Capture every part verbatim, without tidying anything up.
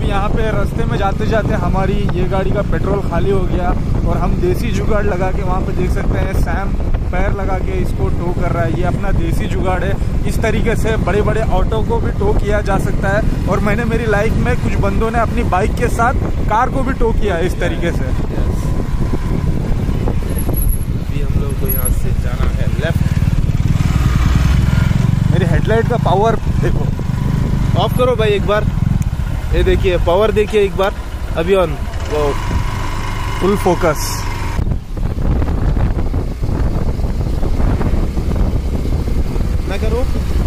यहाँ पे रास्ते में जाते जाते हमारी ये गाड़ी का पेट्रोल खाली हो गया और हम देसी जुगाड़ लगा के वहाँ पे देख सकते हैं सैम पैर लगा के इसको टो कर रहा है। ये अपना देसी जुगाड़ है। इस तरीके से बड़े बड़े ऑटो को भी टो किया जा सकता है और मैंने मेरी लाइफ में कुछ बंदों ने अपनी बाइक के साथ कार को भी टो किया है इस तरीके से। अभी हम लोग को यहाँ से जाना है लेफ्ट। मेरी हेडलाइट का पावर देखो, ऑफ करो भाई एक बार। ये देखिए पावर देखिए एक बार, अभी ऑन, वो फुल फोकस। मैं करूँ?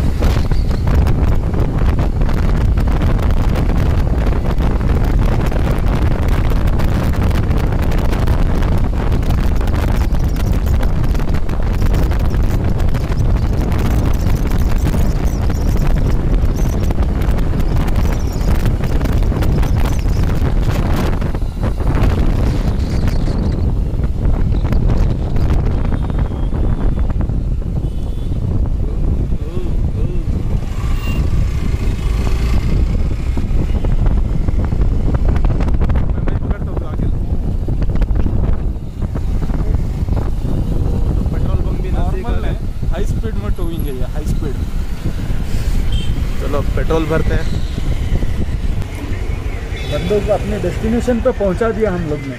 High speed. चलो पेट्रोल भरते हैं। बंदों को अपने डेस्टिनेशन पे पहुंचा दिया हम लोग ने।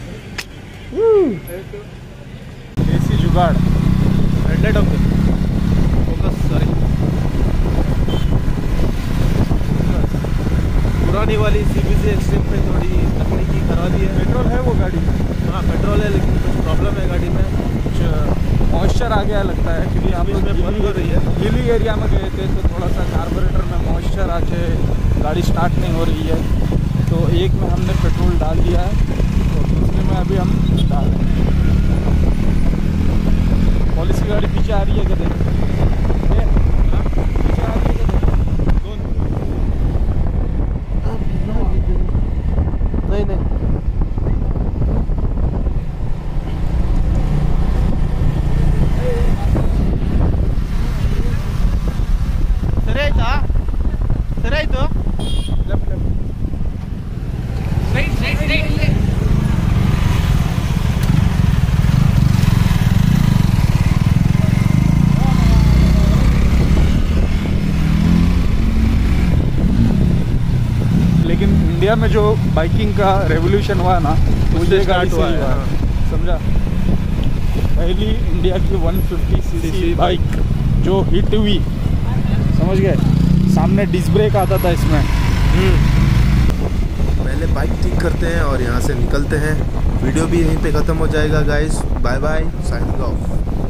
देसी जुगाड़। Headlight off focus, sorry. पुरानी वाली सीबीसी एक्सट्रीम पे थोड़ी तकनीकी खराबी है। पेट्रोल है वो गाड़ी में? हाँ पेट्रोल है, लेकिन कुछ प्रॉब्लम है गाड़ी में। कुछ मॉइस्चर आ गया लगता है, क्योंकि हम लोग बंद हो रही है। हिली एरिया में गए थे तो थोड़ा सा कार्बोरेटर में मॉइस्चर आके गाड़ी स्टार्ट नहीं हो रही है। तो एक में हमने पेट्रोल डाल दिया है और दूसरे में अभी हम डाल रहे हैं। पुलिस की गाड़ी पीछे आ रही है क्या? देख पीछे आ रही है क्या? नहीं नहीं लेकिन इंडिया में जो बाइकिंग का रेवोल्यूशन हुआ ना, वो ये गाड़ी से ही हुआ, समझा। पहली इंडिया की वन फिफ्टी सीसी बाइक जो हिट हुई, समझ गए। सामने डिस्क ब्रेक आता था इसमें। पहले बाइक ठीक करते हैं और यहाँ से निकलते हैं। वीडियो भी यहीं पे ख़त्म हो जाएगा guys. Bye bye, signing of.